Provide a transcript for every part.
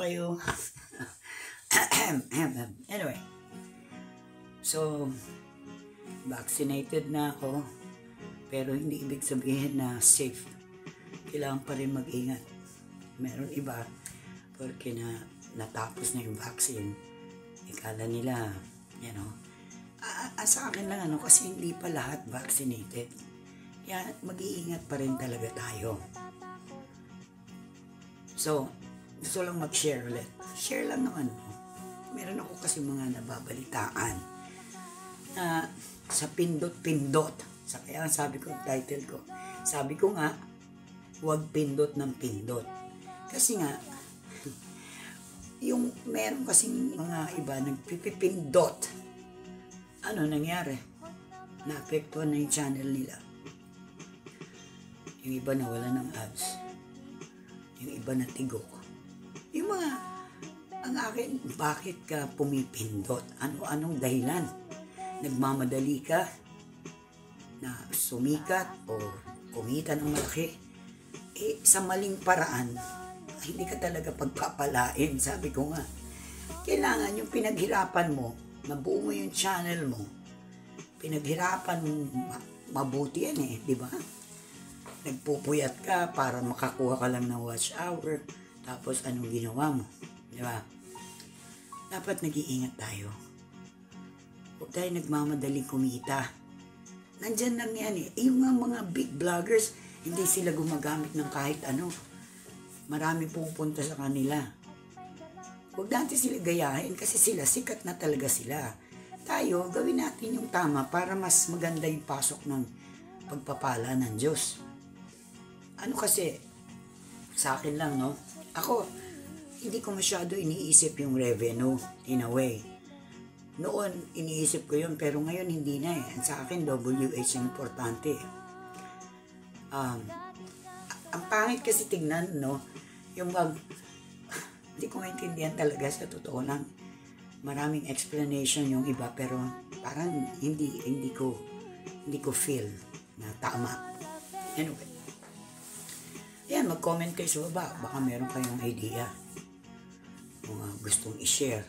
kayo? Anyway, so, vaccinated na ako, pero hindi ibig sabihin na safe. Kailangan pa rin mag-ingat. Meron iba, porque natapos na yung vaccine, ikala nila, sa akin lang kasi hindi pa lahat vaccinated. Kaya mag-iingat pa rin talaga tayo. So, gusto lang mag-share ulit. Share lang naman. Meron ako kasi mga nababalitaan na sa pindot-pindot. Kaya sabi ko, title ko. Sabi ko nga, huwag pindot ng pindot. Kasi nga, yung meron kasing mga iba nagpipindot. Ano nangyari? Naapektuhan na yung channel nila. Yung iba nawala ng ads. Yung iba natigo. Yung mga, ang akin, bakit ka pumipindot? Anong dahilan? Nagmamadali ka na sumikat o kumita ng malaki? Sa maling paraan, hindi ka talaga pagpapalain. Sabi ko nga, kailangan yung pinaghirapan mo, nabuo mo yung channel mo, pinaghirapan mo, mabuti yan di ba? Nagpupuyat ka para makakuha ka lang ng watch hour, tapos anong ginawa mo, di ba? Dapat nag-iingat tayo. Huwag tayo nagmamadaling kumita. Nandyan lang yan yung mga big vloggers, hindi sila gumagamit ng kahit ano. Marami pupunta sa kanila. Huwag natin sila gayahin kasi sila, sikat na talaga sila. Tayo, gawin natin yung tama para mas maganda yung pasok ng pagpapala ng Diyos. Ano kasi, sa akin lang, ako, hindi ko masyado iniisip yung revenue in a way. Noon, iniisip ko yun, pero ngayon hindi na Sa akin, WH ang importante. Ang pangit kasi tignan, yung hindi ko maintindihan talaga sa totoo lang. Maraming explanation yung iba, pero parang hindi ko feel na tama. Anyway. Yan, mag-comment kayo sa baba. Baka meron kayong idea. Mga gustong i-share,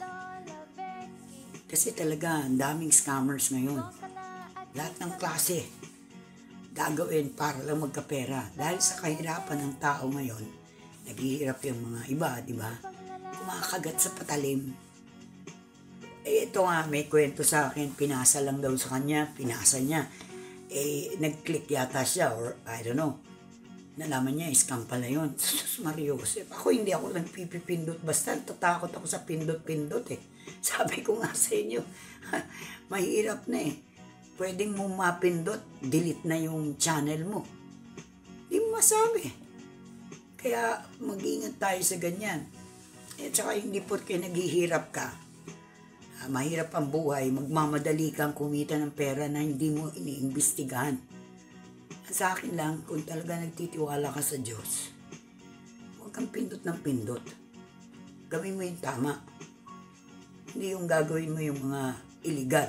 Kasi talaga, ang daming scammers ngayon. Lahat ng klase gagawin para lang magkapera. Dahil sa kahirapan ng tao ngayon, naghihirap yung mga iba, di ba? Kumakagat sa patalim. Ito nga, may kwento sa akin, pinasa lang daw sa kanya, pinasa niya. Nag-click yata siya, or I don't know. Nalaman niya, scam pala yun. Sus, Mario Joseph. Ako hindi ako nagpipipindot. Basta tatakot ako sa pindot-pindot Sabi ko nga sa inyo, mahirap na Pwedeng mo mapindot, delete na yung channel mo. Hindi mo masabi. Kaya mag-ingat tayo sa ganyan. Tsaka hindi porke naghihirap ka. Mahirap ang buhay, magmamadali kang kumita ng pera na hindi mo iniimbestigahan. Sa akin lang, kung talaga nagtitiwala ka sa Diyos, huwag kang pindot ng pindot. Gawin mo yung tama. Hindi yung gagawin mo yung mga illegal.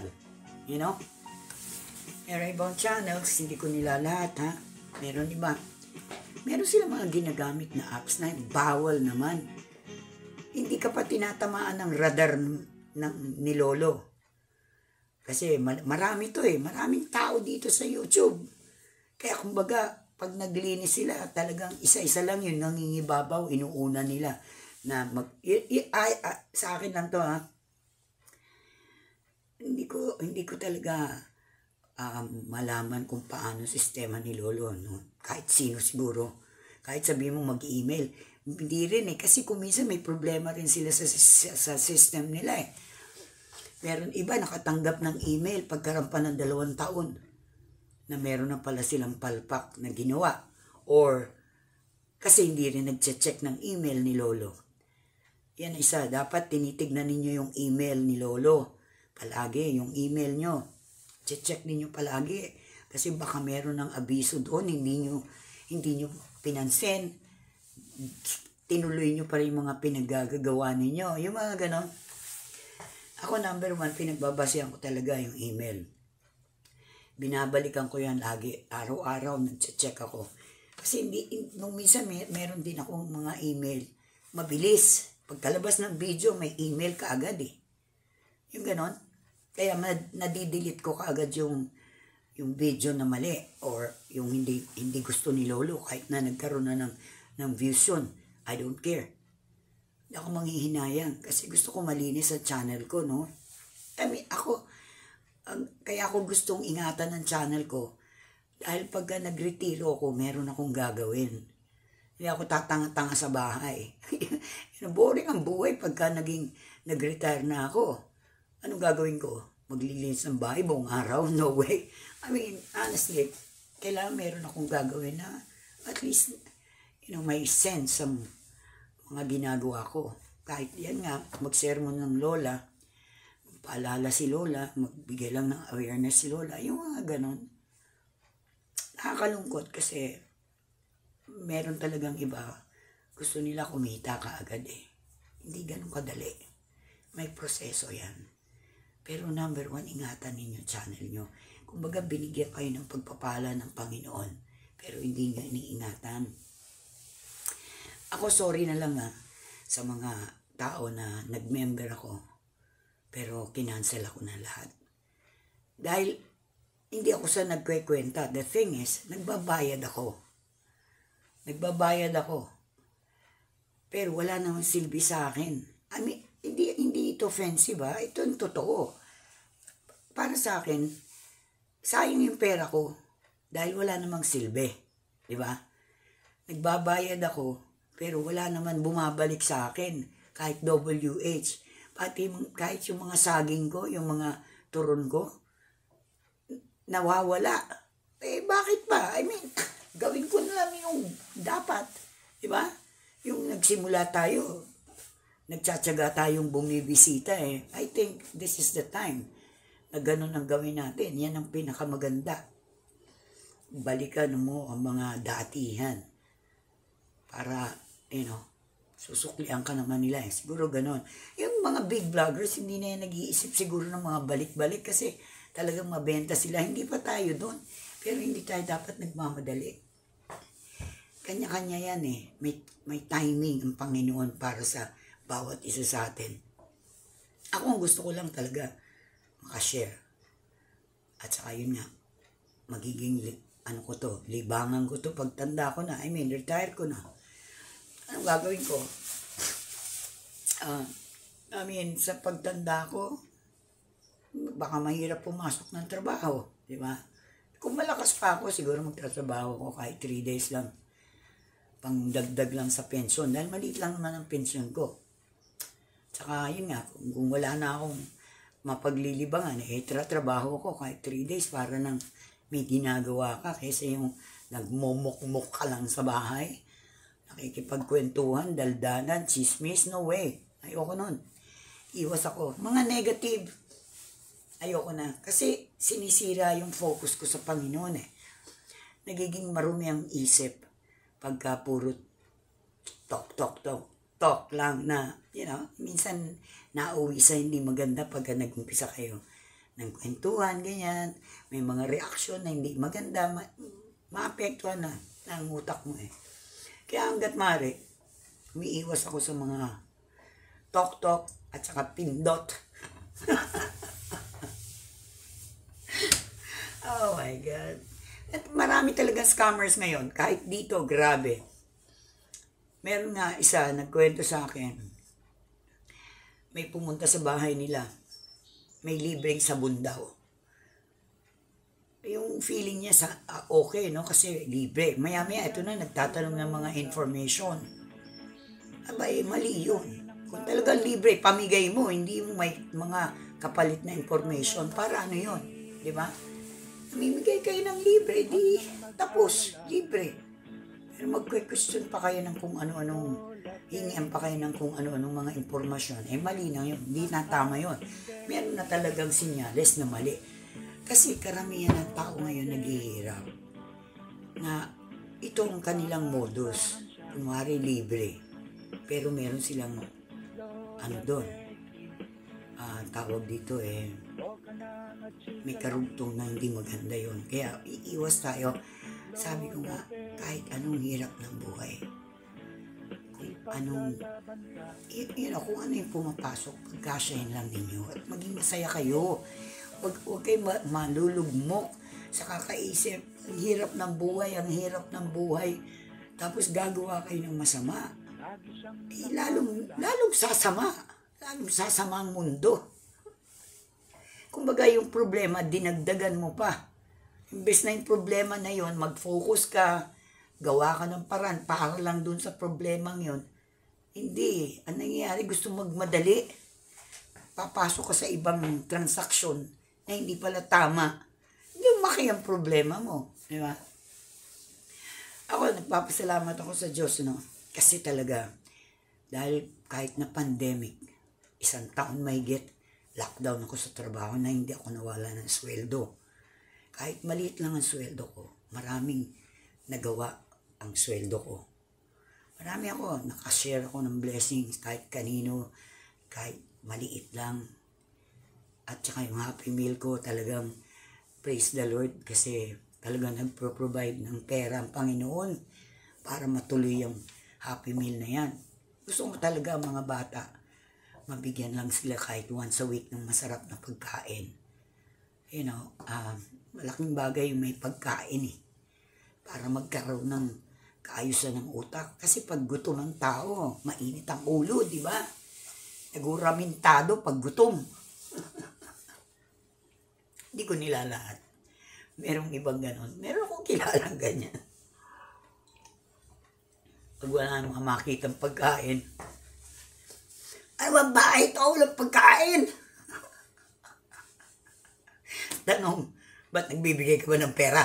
Meron ibang channels, hindi ko nila lahat, Meron iba. Meron sila mga ginagamit na apps na bawal naman. Hindi ka pa tinatamaan ng radar ni Lolo. Kasi marami to maraming tao dito sa YouTube. Kaya kumbaga, pag naglinis sila, talagang isa-isa lang yun, nangingibabaw, inuuna nila. Na sa akin lang to Hindi ko talaga malaman kung paano sistema ni Lolo. Kahit sino siguro. Kahit sabihin mo mag-email. Hindi rin kasi kung minsan may problema rin sila sa system nila Meron iba nakatanggap ng email pagkarampan ng 2 taon na meron na pala silang palpak na ginawa. Or kasi hindi rin nag-check ng email ni Lolo. Yan isa. Dapat tinitignan ninyo yung email ni Lolo. Palagi, yung email nyo. Check ninyo palagi. Kasi baka meron ng abiso doon, hindi nyo pinansin. Tinuloy nyo pa rin mga pinagagagawa ninyo. Yung mga ganon. Ako number 1, pinagbabasihan ko talaga yung email. Binabalikan ko yan lagi. Araw-araw, nag-check ako. Kasi nung minsan meron din akong mga email. Mabilis. Pagkalabas ng video, may email ka agad eh. Yung ganon. Kaya nadidelete ko kaagad yung video na mali or yung hindi gusto ni Lolo kahit na nagkaroon na ng views yun. I don't care. Hindi ako manghihinayang kasi gusto ko malinis sa channel ko, no? I mean, kaya ako gustong ingatan ng channel ko dahil pagka nagretiro ako, meron akong gagawin. Hindi ako tatanga-tanga sa bahay. Boring ang buhay pagka nag-retire na ako. Anong gagawin ko? Maglilinis ng bahay buong araw? No way. I mean, honestly, kailangan meron akong gagawin na at least, may sense sa mga ginagawa ko. Kahit yan nga, magsermon ng Lola, paalala si Lola, magbigay lang ng awareness si Lola, yung mga ganon. Nakakalungkot kasi meron talagang iba, gusto nila kumita kaagad eh. Hindi ganon kadali. May proseso yan. Pero number one, ingatan ninyo channel nyo. Kumbaga binigyan kayo ng pagpapala ng Panginoon, pero hindi nyo iniingatan. Ako sorry na lang sa mga tao na nag-member ako, pero kinancel ako na lahat. Dahil hindi ako sa nagkwekwenta. The thing is, nagbabayad ako. Pero wala namang silbi sa akin. I mean, hindi ito offensive ha. Ito ang totoo. Para sa akin, sayang yung pera ko dahil wala namang silbi. Diba? Nagbabayad ako, pero wala naman bumabalik sa akin. Kahit WH. Pati kahit yung mga saging ko, yung mga turon ko, nawawala. Eh, bakit ba? I mean, gawin ko na lang yung dapat. Diba? Yung nagsimula tayo, nagtsatsaga tayong bumibisita eh. I think this is the time na ganun ang gawin natin. Yan ang pinakamaganda. Balikan mo ang mga datihan para, susuklian ka naman nila eh. Siguro ganun. Yung mga big vloggers, hindi na yan nag-iisip siguro ng mga balik-balik kasi talagang mabenta sila. Hindi pa tayo doon. Pero hindi tayo dapat nagmamadali. Kanya-kanya yan eh. May timing ang Panginoon para sa bawat isa sa atin. Ako ang gusto ko lang talaga makashare. At saka yun nga, magiging libangan ko to pagtanda ko na. I mean, retire ko na. Anong gagawin ko? Sa pagtanda ko, baka mahirap pumasok ng trabaho. Diba? Kung malakas pa ako, siguro magtatrabaho ko kahit 3 days lang. Pangdagdag lang sa pensyon. Dahil maliit lang naman ang pensyon ko. Tsaka yun nga, kung wala na akong mapaglilibangan, trabaho ko kahit 3 days para nang may ginagawa ka kaysa yung nagmumukmuk ka lang sa bahay. Nakikipagkwentuhan, daldanan, chismis, no way. Ayoko nun. Iwas ako. Mga negative, ayoko na. Kasi sinisira yung focus ko sa Panginoon eh. Nagiging marumi ang isip pagka puro talk lang na, minsan nauwi sa hindi maganda pagka nag-umpisa kayo ng kwentuhan, ganyan. May mga reaksyon na hindi maganda, maapektuhan na ang utak mo eh. Kaya hanggat maaari, umiiwas ako sa mga talk at saka pindot. Oh my God. At marami talaga scammers ngayon. Kahit dito, grabe. Meron nga isa, nagkwento sa akin. May pumunta sa bahay nila. May libreng sabon daw. Yung feeling niya okay, no? Kasi libre. Maya-maya, ito na, nagtatanong ng mga information. Abay, mali yun. Kung talagang libre, pamigay mo. Hindi mo may mga kapalit na information. Para ano yun? Diba? Namimigay kayo ng libre, di tapos, libre. Pero magque-question pa kayo ng kung ano-anong, hingian pa kayo ng kung ano-anong mga impormasyon. Eh, mali na yun. Hindi na tama yun. Meron na talagang sinyales na mali. Kasi karamihan ng tao ngayon naghihirap na itong kanilang modus. Kunwari libre. Pero meron silang, doon. Tawag dito may karugtong na hindi maganda yun. Kaya iiwas tayo. Sabi ko nga, kahit anong hirap ng buhay, kung anong, kung ano yung pumapasok, pagkasyahin lang ninyo at maging masaya kayo. Huwag kayo malulugmok sa kakaisip, ang hirap ng buhay, tapos gagawa kayo ng masama. Lalong sasama ang mundo. Kumbaga yung problema, dinagdagan mo pa. Imbes na yung problema na yon, mag-focus ka, gawa ka ng paraan para lang dun sa problemang yon. Hindi. Ang nangyayari, gusto magmadali. Papasok ka sa ibang transaksyon na hindi pala tama. Hindi lumaki ang problema mo. Di ba? Ako, nagpapasalamat ako sa Diyos, no? Kasi talaga, dahil kahit na pandemic, 1 taon mahigit, lockdown ako sa trabaho na hindi ako nawala ng sweldo. Kahit maliit lang ang sweldo ko, maraming nagawa ang sweldo ko. Marami ako, nakashare ako ng blessings kahit kanino, kahit maliit lang. At saka yung Happy Meal ko talagang praise the Lord kasi talagang nagpro-provide ng pera ang Panginoon para matuloy yung Happy Meal na yan. Gusto mo talaga ang mga bata, mabigyan lang sila kahit once a week ng masarap na pagkain. Malaking bagay yung may pagkain para magkaroon ng kaayusan ng utak. Kasi pag gutom ang tao, mainit ang ulo, di ba? Naguramintado pag gutom. Hindi ko nila lahat. Merong ibang ganon. Meron akong kilalang ganyan. Pag wala namang makitang pagkain, ano ba bakit ako walang pagkain? Tanong, ba't nagbibigay ka ba ng pera?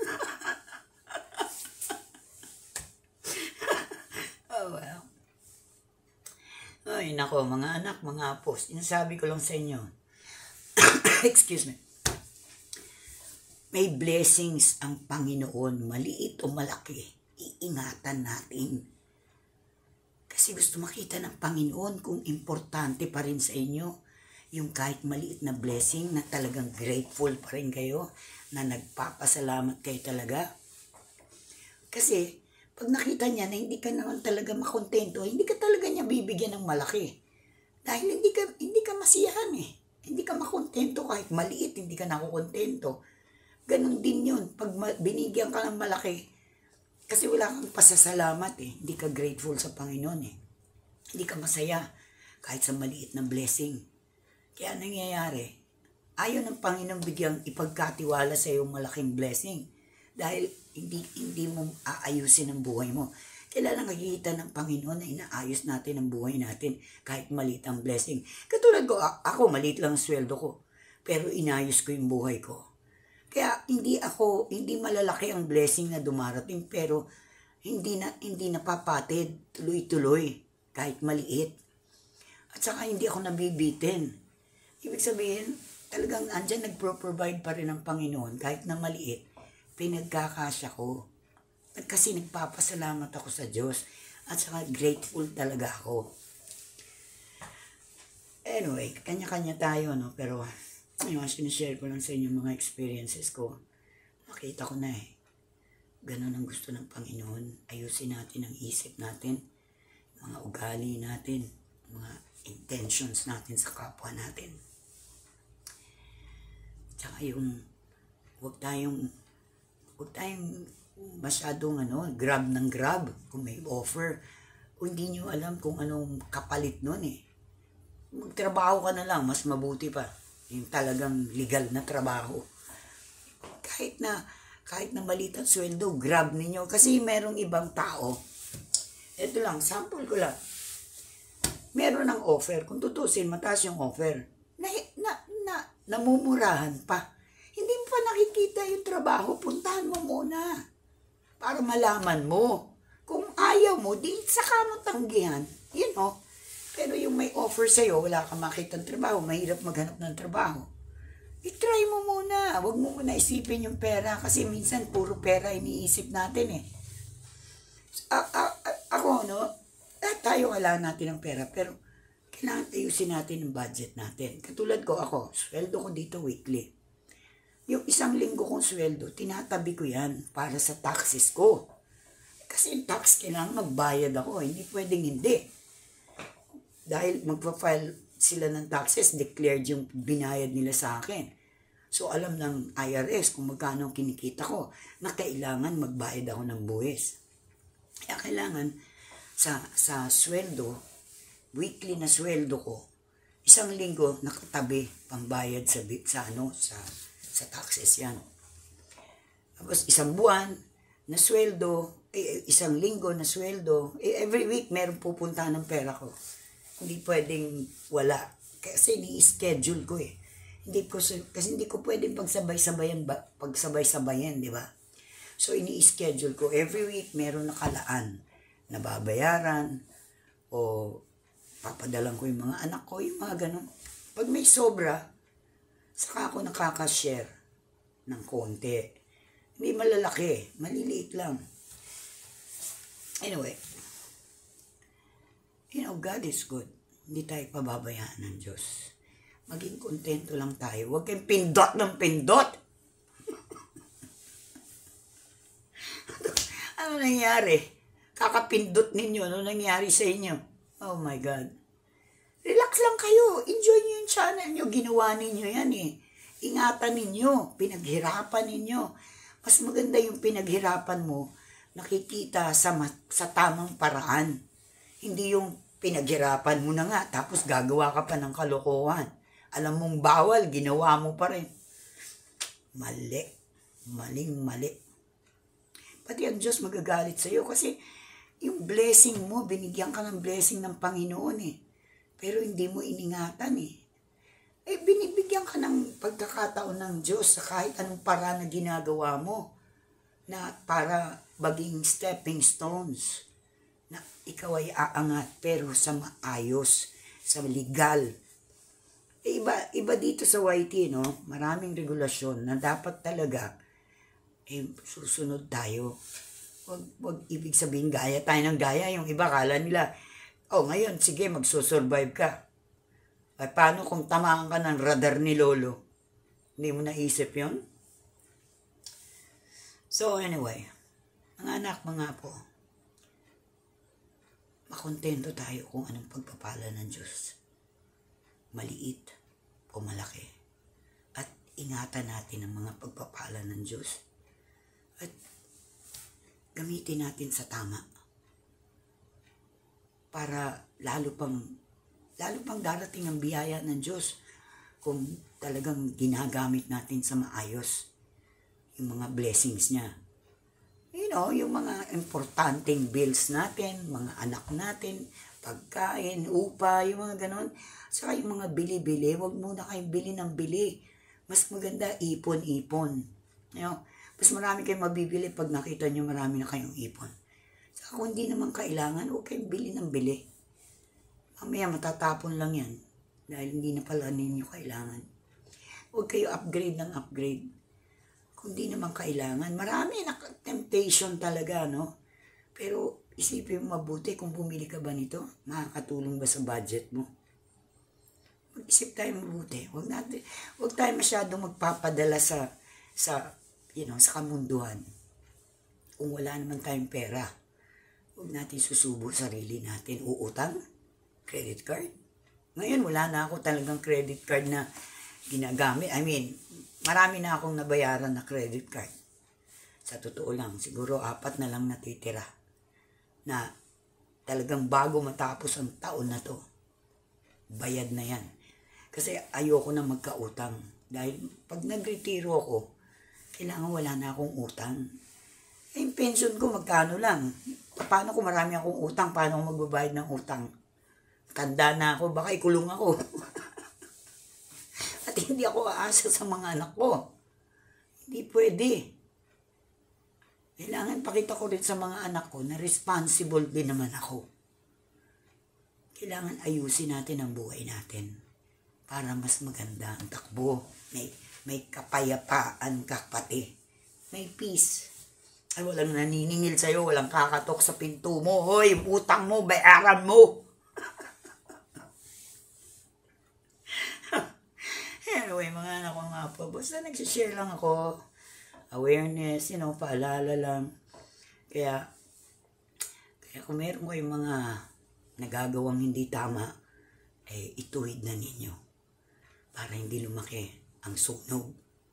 Oh, well. Ay, nako, mga anak, mga apos, sinasabi ko lang sa inyo. Excuse me. May blessings ang Panginoon, maliit o malaki, iingatan natin. Kasi gusto makita ng Panginoon kung importante pa rin sa inyo yung kahit maliit na blessing na talagang grateful pa rin kayo, na nagpapasalamat kayo talaga. Kasi pag nakita niya na hindi ka naman talaga makontento, hindi ka talaga niya bibigyan ng malaki. Dahil hindi ka masiyahan Hindi ka makontento kahit maliit, hindi ka nakukontento. Ganon din yun. Pag binigyan ka ng malaki, kasi wala kang pasasalamat hindi ka grateful sa Panginoon Hindi ka masaya kahit sa maliit na blessing. Kaya nangyayari, ayaw ng Panginoon bigyang ipagkatiwala sa iyong malaking blessing. Dahil hindi mo aayusin ang buhay mo. Kailangan nakikita ng Panginoon na inaayos natin ang buhay natin kahit maliit ang blessing. Katulad ko, ako maliit lang ang sweldo ko. Pero inayos ko yung buhay ko. Kaya hindi malalaki ang blessing na dumarating, pero hindi napapatid, tuloy-tuloy, kahit maliit. At saka hindi ako nabibitin. Ibig sabihin, talagang andyan nagpro-provide pa rin ang Panginoon, kahit na maliit, pinagkakasya ko. Kasi nagpapasalamat ako sa Diyos, at saka grateful talaga ako. Anyway, kanya-kanya tayo, no? Pero yung sinishare ko lang sa inyo mga experiences ko. Nakita ko na ganun ang gusto ng Panginoon. Ayusin natin ang isip natin, mga ugali natin, mga intentions natin sa kapwa natin. Tsaka yung huwag tayong masyadong grab ng grab kung may offer. Kung hindi nyo alam kung anong kapalit nun magtrabaho ka na lang, mas mabuti pa. Yung talagang legal na trabaho. Kahit na maliit ang sweldo, grab ninyo. Kasi merong ibang tao, ito lang, sample ko lang. Meron ng offer, kung tutusin, mataas yung offer. Namumurahan pa. Hindi mo pa nakikita yung trabaho, puntahan mo muna. Para malaman mo. Kung ayaw mo, di saka mo tanggihan. Pero yung may offer sa'yo, wala kang makitang trabaho, mahirap maghanap ng trabaho. I-try mo muna. Huwag mo muna isipin yung pera kasi minsan puro pera iniisip natin Ako, tayo kailangan natin ng pera, pero kailangan ayusin natin ang budget natin. Katulad ko ako, sweldo ko dito weekly. Yung 1 linggo kong sweldo, tinatabi ko yan para sa taxes ko. Kasi yung tax, kailangan magbayad ako. Hindi pwedeng hindi. Dahil magpa-file sila ng taxes, declared yung binayad nila sa akin. So, alam ng IRS kung magkano kinikita ko na kailangan magbayad ako ng buwis. Kaya kailangan sa sweldo, weekly na sweldo ko, isang linggo nakatabi pambayad sa taxes yan. Tapos isang buwan na sweldo, isang linggo na sweldo, every week meron pupunta ng pera ko. Hindi pwedeng wala. Kasi ni-schedule ko eh. Kasi hindi ko pwedeng pagsabay-sabayan, di ba? So, ini-schedule ko. Every week, meron nakalaan na babayaran o papadalan ko yung mga anak ko, yung mga ganun. Pag may sobra, saka ako nakaka-share ng konti. Hindi malalaki, maliliit lang. Anyway, God is good. Hindi tayo pababayaan ng Diyos. Maging kontento lang tayo. Huwag kayong pindot ng pindot. Ano nangyari? Kakapindot ninyo. Ano nangyari sa inyo? Oh my God. Relax lang kayo. Enjoy nyo yung channel nyo. Ginawa ninyo yan eh. Ingatan ninyo. Pinaghirapan ninyo. Mas maganda yung pinaghirapan mo, nakikita sa tamang paraan. Hindi yung pinaghirapan mo na nga, tapos gagawa ka pa ng kalokohan. Alam mong bawal, ginawa mo pa rin. Mali. Maling-mali. Pati ang Diyos magagalit sa iyo kasi yung blessing mo, binigyan ka ng blessing ng Panginoon eh. Pero hindi mo iningatan eh. Binibigyan ka ng pagkakataon ng Diyos sa kahit anong paraan na ginagawa mo na para maging stepping stones na ikaw ay aangat pero sa maayos, sa legal. Iba dito sa YT, no? Maraming regulasyon na dapat talaga susunod tayo. Wag ibig sabihin gaya tayo ng gaya. Yung iba kala nila, ngayon, sige, magsusurvive ka. Ay, paano kung tamaan ka ng radar ni Lolo? Hindi mo naisip yon? So, anyway, mga anak, mga apo, makontento tayo kung anong pagpapala ng Diyos. Maliit o malaki. At ingatan natin ang mga pagpapala ng Diyos. At gamitin natin sa tama. Para lalo pang darating ang biyaya ng Diyos kung talagang ginagamit natin sa maayos yung mga blessings niya. Yung mga importanteng bills natin, mga anak natin, pagkain, upa, yung mga ganon. Saka yung mga bili-bili, huwag muna kayong bili ng bili. Mas maganda, ipon-ipon. Mas marami kayong mabibili pag nakita nyo marami na kayong ipon. Saka kung hindi naman kailangan, huwag kayong bili ng bili. Mamaya matatapon lang yan dahil hindi na pala ninyo kailangan. Huwag kayo upgrade ng upgrade. Kung di naman kailangan, marami na temptation talaga, no? Pero isipin mo mabuti kung bumili ka ba nito, makakatulong ba sa budget mo? Mag-isip tayo mabuti. Huwag tayo masyadong magpapadala sa kamunduhan. Kung wala naman tayong pera, huwag natin susubo sarili natin. Uutang? Credit card? Ngayon, wala na ako talagang credit card na ginagamit. Marami na akong nabayaran na credit card. Sa totoo lang, siguro 4 na lang natitira na talagang bago matapos ang taon na to, bayad na yan. Kasi ayoko na magkautang. Dahil pag nagretiro ako, kailangan wala na akong utang. Yung pension ko magkano lang. Paano kung marami akong utang? Paano ako magbabayad ng utang? Tanda na ako, baka ikulong ako. At hindi ako aasa sa mga anak ko. Hindi pwede. Kailangan pakita ko rin sa mga anak ko na responsible din naman ako. Kailangan ayusin natin ang buhay natin para mas maganda ang takbo. May kapayapaan ka pati. May peace. Ay, walang naniningil sa'yo, walang kakatok sa pinto mo. Hoy, utang mo, bayaran mo. Anyway, mga anak ko nga po, basta nagsishare lang ako, awareness, paalala lang. Kaya, kung meron kayong mga nagagawang hindi tama, ituwid na ninyo para hindi lumaki ang sunog.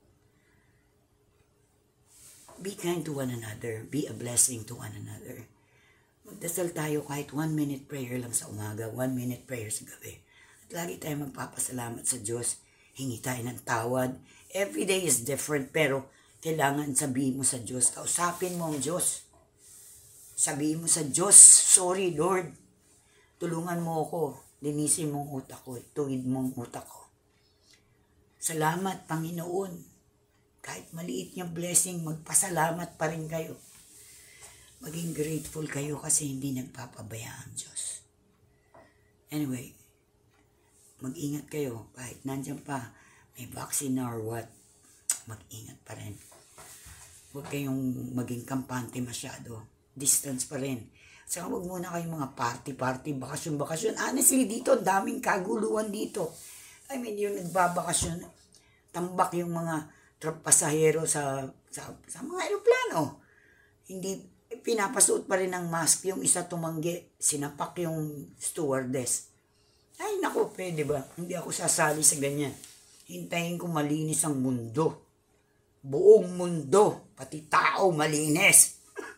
Be kind to one another. Be a blessing to one another. Magdasal tayo kahit 1 minute prayer lang sa umaga, 1 minute prayer sa gabi. At lagi tayo magpapasalamat sa Diyos. Hingi tayo ng tawad. Every day is different, pero kailangan sabihin mo sa Diyos. Kausapin mo ang Diyos. Sabihin mo sa Diyos, sorry Lord. Tulungan mo ako. Linisin mo ang utak ko. Tuwid mo ang utak ko. Salamat, Panginoon. Kahit maliit niyang blessing, magpasalamat pa rin kayo. Maging grateful kayo kasi hindi nagpapabayaan ang Diyos. Anyway, mag-ingat kayo. Kahit nandyan pa, may vaccine or what, mag-ingat pa rin. Huwag kayong maging kampante masyado. Distance pa rin. Saka huwag muna kayong mga party, bakasyon. Honestly, dito, daming kaguluhan dito. I mean, yung nagbabakasyon, tambak yung mga pasahero sa mga aeroplano. Hindi, pinapasuot pa rin ng mask. Yung isa tumanggi, sinapak yung stewardess. Ay, naku, pwede ba? Hindi ako sasali sa ganyan. Hintayin ko malinis ang mundo. Buong mundo, pati tao malinis.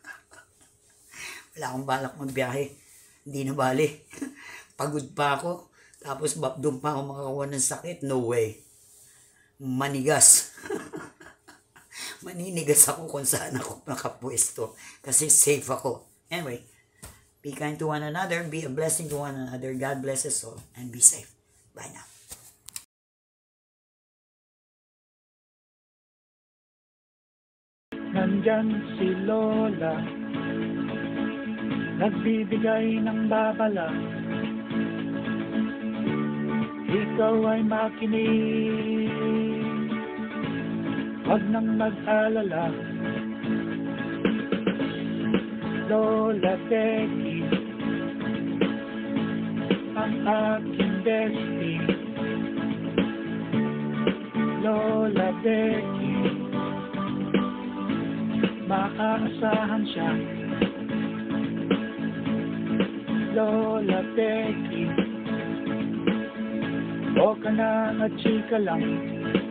Wala akong balak magbiyahe. Hindi na bali. Pagod pa ako. Tapos doon pa ako makakuha ng sakit. No way. Manigas. Maninigas ako kung saan ako nakapwesto. Kasi safe ako. Anyway, be kind to one another. Be a blessing to one another. God bless us all. And be safe. Bye now. Nandyan si Lola, nagbibigay ng babala. Ikaw ay makinig, wag nang mag-alala. Lola Becky, ang aking bestie. Lola Becky, maaasahan siya. Lola Becky, o ka na at chika lang.